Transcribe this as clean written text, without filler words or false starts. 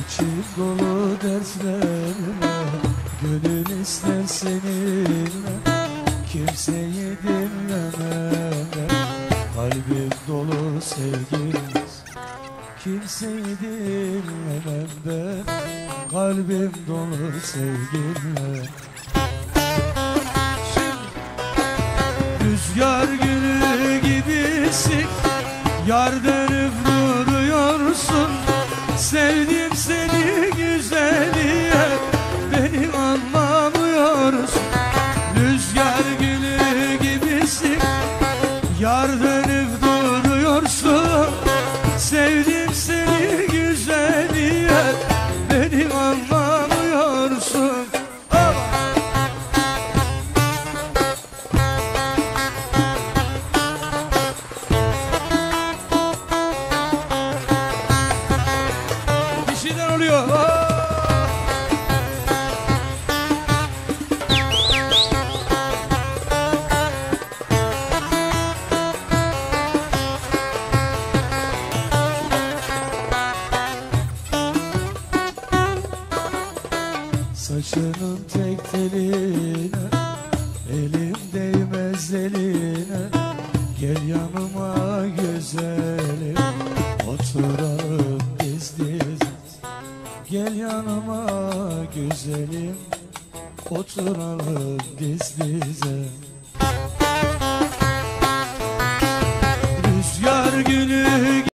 İçim dolu dertlerle, gönül ister seninle. Kimseyi dinlemeden, kalbim dolu sevgimiz. Kimseyi dinlemem ben, kalbim dolu sevgimle. Rüzgar gülü gibisin, yar dönüp duruyorsun. Sevdim seni güzeliye, beni anlamıyorsun. Rüzgar gülü gibisin, yar dönüp duruyorsun. Sevdim seni güzeliye, beni anlamıyorsun. Bir şeyler oluyor. Saçının tek teline, elim değmez eline. Gel yanıma güzelim, oturalım diz diz. Gel yanıma güzelim, oturalım diz dize.